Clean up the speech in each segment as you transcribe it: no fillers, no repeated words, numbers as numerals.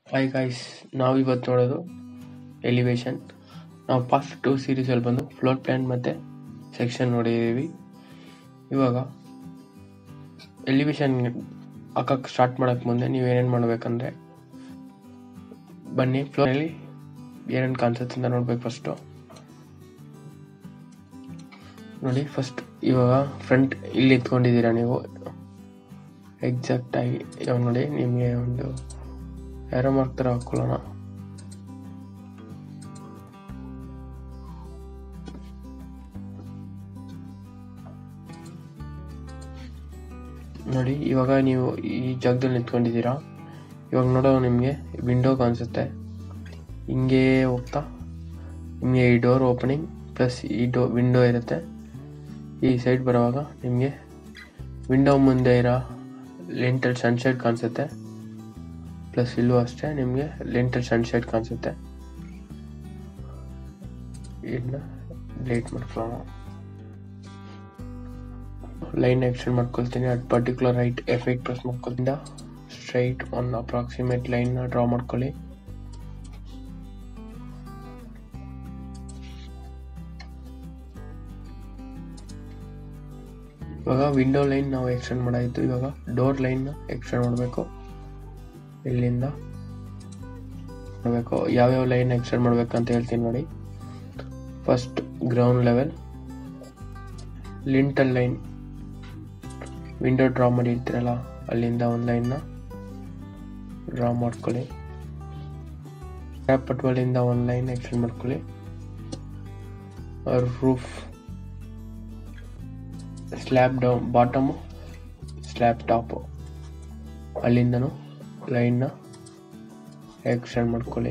Hi guys, ನಾವು ಇವತ್ತು ನೋಡೋದು ಎಲಿವೇಶನ್. ನಾವು ಪಾಸ್ಟ್ 2 ಸೀರೀಸಲ್ಲಿ ಬಂದು ಫ್ಲೋರ್ ಪ್ಲಾನ್ ಮತ್ತು ಸೆಕ್ಷನ್ ನೋಡಿದ್ದೀವಿ. ಇವಾಗ ಎಲಿವೇಶನ್ ಹಾಕಕ್ಕೆ ಸ್ಟಾರ್ಟ್ ಮಾಡೋಕ್ಕೆ ಮುಂದೆ ನೀವು ಏನೇನು ಮಾಡಬೇಕಂದ್ರೆ, ಬನ್ನಿ ಫ್ಲೋರಲ್ಲಿ ಏನೇನು ಕಾಣಿಸುತ್ತೆ ಅಂತ ನೋಡ್ಬೇಕು. ಫಸ್ಟು ನೋಡಿ, ಫಸ್ಟ್ ಇವಾಗ ಫ್ರಂಟ್ ಇಲ್ಲಿ ಎತ್ಕೊಂಡಿದ್ದೀರಾ ನೀವು ಎಕ್ಸಾಕ್ಟಾಗಿ. ಇವಾಗ ನೋಡಿ, ನಿಮಗೆ ಒಂದು ಏರೋ ಮಾರ್ಕ್ ಥರ ಹಾಕ್ಕೊಳ್ಳೋಣ. ನೋಡಿ, ಇವಾಗ ನೀವು ಈ ಜಾಗದಲ್ಲಿ ನಿಂತ್ಕೊಂಡಿದ್ದೀರಾ. ಇವಾಗ ನೋಡೋ ನಿಮಗೆ ವಿಂಡೋ ಕಾಣಿಸುತ್ತೆ. ಹಿಂಗೆ ಹೋಗ್ತಾ ನಿಮಗೆ ಈ ಡೋರ್ ಓಪನಿಂಗ್ ಪ್ಲಸ್ ಈ ವಿಂಡೋ ಇರುತ್ತೆ. ಈ ಸೈಡ್ ಬರುವಾಗ ನಿಮಗೆ ವಿಂಡೋ ಮುಂದೆ ಇರೋ ಲೆಂಟಲ್ಲಿ ಸನ್ಶೇಡ್ ಕಾಣಿಸುತ್ತೆ. ಪ್ಲಸ್ ಇಲ್ಲೂ ಅಷ್ಟೇ ನಿಮಗೆ ಲೆಂಟಲ್ಲಿ ಸನ್ಶೇಡ್ ಕಾಣಿಸುತ್ತೆ. ಇದನ್ನ ಡಿಲೀಟ್ ಮಾಡ್ಕೊಳ್ಳೋಣ. ಲೈನ್ ಎಕ್ಸ್ಟೆಂಡ್ ಮಾಡ್ಕೊಳ್ತೀನಿ. At particular right F8 press ಮಾಡ್ಕೊಳ್ತಿಂದ ಸ್ಟ್ರೈಟ್ ಒಂದು ಅಪ್ರಾಕ್ಸಿಮೇಟ್ ಲೈನ್ನ ಡ್ರಾ ಮಾಡ್ಕೊಳ್ಳಿ. ಇವಾಗ ವಿಂಡೋ ಲೈನ್ ನಾವು ಎಕ್ಸ್ಟೆಂಡ್ ಮಾಡಾಯಿತು. ಇವಾಗ ಡೋರ್ ಲೈನ್ ಎಕ್ಸ್ಟೆಂಡ್ ಮಾಡಬೇಕು. ಇಲ್ಲಿಂದ ಮಾಡಬೇಕು. ಯಾವ್ಯಾವ ಲೈನ್ ಎಕ್ಸ್ಟೆಂಡ್ ಮಾಡ್ಬೇಕಂತ ಹೇಳ್ತೀನಿ ನೋಡಿ. First ground level lintel line, window draw ಮಾಡಿರ್ತೀರಲ್ಲ ಅಲ್ಲಿಂದ ಒಂದು ಲೈನ್ನ ಡ್ರಾ ಮಾಡ್ಕೊಳ್ಳಿ. ಟ್ಯಾಪಟ್ವಲಿಂದ ಒಂದು ಲೈನ್ ಎಕ್ಸ್ಟೆಂಡ್ ಮಾಡ್ಕೊಳ್ಳಿ. Roof slab down bottom slab top ಅಲ್ಲಿಂದನೂ ಲೈನ್ನ ಎಕ್ಸ್ಟೆಂಡ್ ಮಾಡ್ಕೊಳ್ಳಿ.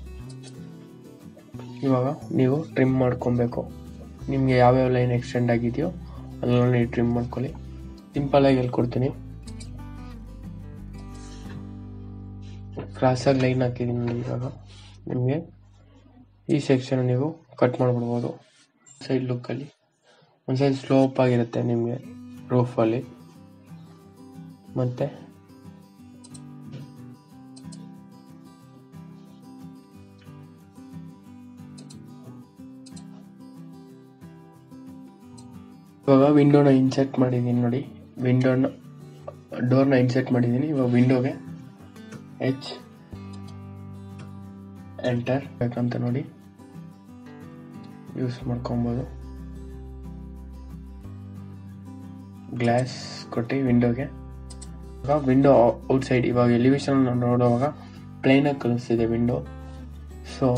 ಇವಾಗ ನೀವು ಟ್ರಿಮ್ ಮಾಡ್ಕೊಬೇಕು. ನಿಮಗೆ ಯಾವ್ಯಾವ ಲೈನ್ ಎಕ್ಸ್ಟೆಂಡ್ ಆಗಿದೆಯೋ ಅದೆಲ್ಲ ನೀವು ಟ್ರಿಮ್ ಮಾಡ್ಕೊಳ್ಳಿ. ಸಿಂಪಲಾಗಿ ಹೇಳ್ಕೊಡ್ತೀನಿ. ಕ್ರಾಸಾಗಿ ಲೈನ್ ಹಾಕಿದ್ದೀನಿ ನೋಡಿ. ಇವಾಗ ನಿಮಗೆ ಈ ಸೆಕ್ಷನ್ ನೀವು ಕಟ್ ಮಾಡಿಬಿಡ್ಬೋದು. ಸೈಡ್ ಲುಕ್ಕಲ್ಲಿ ಒಂದು ಸೈಡ್ ಸ್ಲೋಪ್ ಆಗಿರುತ್ತೆ ನಿಮಗೆ ರೂಫಲ್ಲಿ. ಮತ್ತು ಇವಾಗ ವಿಂಡೋನ ಇನ್ಸರ್ಟ್ ಮಾಡಿದ್ದೀನಿ ನೋಡಿ. ಡೋರ್ನ ಇನ್ಸರ್ಟ್ ಮಾಡಿದ್ದೀನಿ. ಇವಾಗ ವಿಂಡೋಗೆ ಎಂಟರ್ ಬೇಕಂತ ನೋಡಿ ಯೂಸ್ ಮಾಡ್ಕೊಬೋದು. ಗ್ಲಾಸ್ ಕೊಟ್ಟು ವಿಂಡೋಗೆ. ಇವಾಗ ವಿಂಡೋ ಔಟ್ಸೈಡ್ ಇವಾಗ ಎಲಿವೇಶನ್ ನೋಡುವಾಗ ಪ್ಲೇನಾಗಿ ಕಾಣಿಸ್ತಿದೆ ವಿಂಡೋ. ಸೊ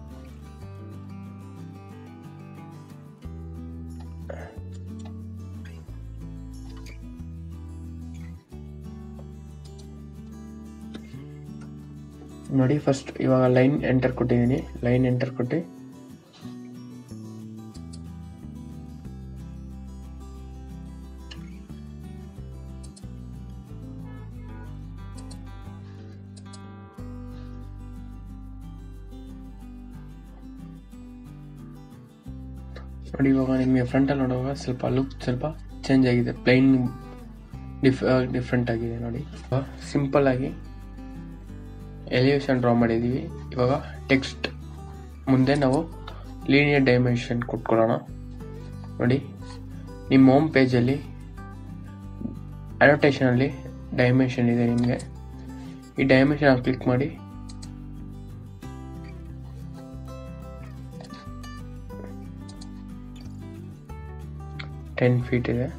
ನೋಡಿ, ಫಸ್ಟ್ ಇವಾಗ ಲೈನ್ ಎಂಟರ್ ಕೊಟ್ಟಿದ್ದೀನಿ. ಲೈನ್ ಎಂಟರ್ ಕೊಟ್ಟು ನೋಡಿ, ಇವಾಗ ನಿಮಗೆ ಫ್ರಂಟಲ್ಲಿ ನೋಡುವಾಗ ಸ್ವಲ್ಪ ಲುಕ್ ಸ್ವಲ್ಪ ಚೇಂಜ್ ಆಗಿದೆ. ಪ್ಲೈನ್ ಡಿಫ್ರೆಂಟ್ ಆಗಿದೆ ನೋಡಿ. ಸಿಂಪಲ್ ಆಗಿ ಎಲಿವೇಶನ್ ಡ್ರಾ ಮಾಡಿದ್ದೀವಿ. ಇವಾಗ ಟೆಕ್ಸ್ಟ್ ಮುಂದೆ ನಾವು ಲೀನಿಯರ್ ಡೈಮೆನ್ಷನ್ ಕೊಟ್ಕೊಳ್ಳೋಣ. ನೋಡಿ, ನಿಮ್ಮ ಹೋಮ್ ಪೇಜಲ್ಲಿ ಅನೋಟೇಷನಲ್ಲಿ ಡೈಮೆನ್ಷನ್ ಇದೆ ನಿಮಗೆ. ಈ ಡೈಮೆನ್ಷನ್ ಕ್ಲಿಕ್ ಮಾಡಿ $10 feet ಇದೆ.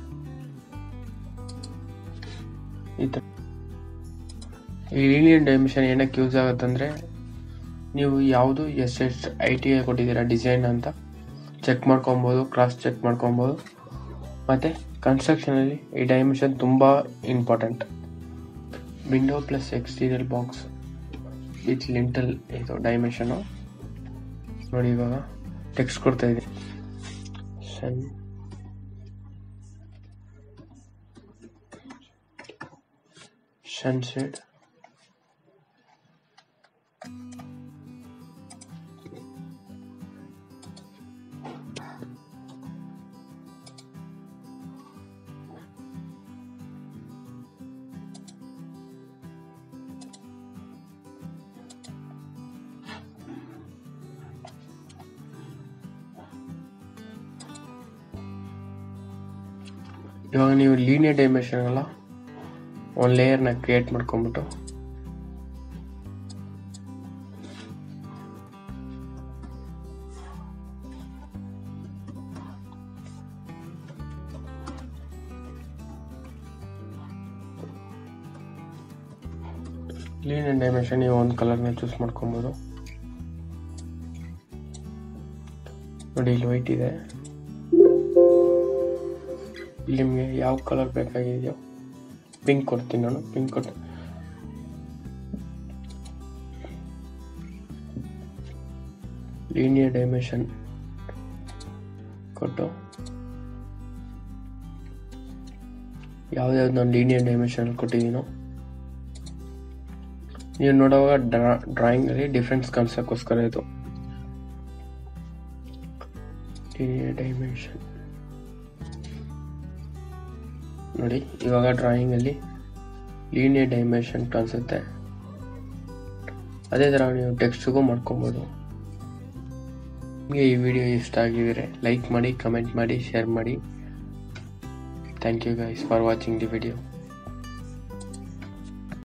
ಈ ಲೀನಿಯರ್ ಡೈಮೆನ್ಷನ್ ಏನಕ್ಕೆ ಯೂಸ್ ಆಗುತ್ತಂದರೆ, ನೀವು ಯಾವುದು ಎಷ್ಟು ITI ಕೊಟ್ಟಿದ್ದೀರಾ ಡಿಸೈನ್ ಅಂತ ಚೆಕ್ ಮಾಡ್ಕೊಬೋದು, ಕ್ರಾಸ್ ಚೆಕ್ ಮಾಡ್ಕೊಬೋದು. ಮತ್ತು ಕನ್ಸ್ಟ್ರಕ್ಷನಲ್ಲಿ ಈ ಡೈಮೆನ್ಷನ್ ತುಂಬ important. Window plus exterior box with lintel ಇದು ಡೈಮೆನ್ಷನು ನೋಡಿ. ಇವಾಗ ಟೆಕ್ಸ್ಟ್ ಕೊಡ್ತಾ ಇದೆ ಸನ್ಶೇಡ್. ಇವಾಗ ನೀವು ಲೀನಿಯರ್ ಡೈಮೆನ್ಷನ್ ಅಲ್ಲ ಒಂದು ಲೇಯರ್ನ ಕ್ರಿಯೇಟ್ ಮಾಡ್ಕೊಂಬಿಟ್ಟು ಲೀನಿಯರ್ ಡೈಮೆನ್ಷನ್ ನೀವು ಒಂದು ಕಲರ್ನ ಚೂಸ್ ಮಾಡ್ಕೊಬೋದು. ನೋಡಿ ಇಲ್ಲಿ ವೈಟ್ ಇದೆ, ಇಲ್ಲಿ ನಿಮಗೆ ಯಾವ ಕಲರ್ ಬೇಕಾಗಿದೆಯೋ ಪಿಂಕ್ ಕೊಡ್ತೀನಿ ನಾನು. ಪಿಂಕ್ ಕೊಟ್ಟು ಲೀನಿಯರ್ ಡೈಮೆನ್ಷನ್ ಕೊಟ್ಟು ಯಾವ್ದಾವ್ದು ನಾನು ಲೀನಿಯರ್ ಡೈಮೆನ್ಷನ್ ಕೊಟ್ಟಿದ್ದೀನೋ ನೀವು ನೋಡುವಾಗ ಡ್ರಾಯಿಂಗಲ್ಲಿ ಡಿಫ್ರೆನ್ಸ್ ಕಾಣಿಸೋಕ್ಕೋಸ್ಕರ ಇದು ಲೀನಿಯರ್ ಡೈಮೆನ್ಷನ್. ನೋಡಿ ಇವಾಗ ಡ್ರಾಯಿಂಗಲ್ಲಿ ಲೀನಿಯರ್ ಡೈಮೆನ್ಷನ್ ಕಾಣಿಸುತ್ತೆ. ಅದೇ ಥರ ನೀವು ಟೆಕ್ಸ್ಟ್ಗೂ ಮಾಡ್ಕೊಬೋದು. ನಿಮಗೆ ಈ ವಿಡಿಯೋ ಇಷ್ಟ ಆಗಿದ್ರೆ ಲೈಕ್ ಮಾಡಿ, ಕಮೆಂಟ್ ಮಾಡಿ, ಶೇರ್ ಮಾಡಿ. Thank you guys for watching the video.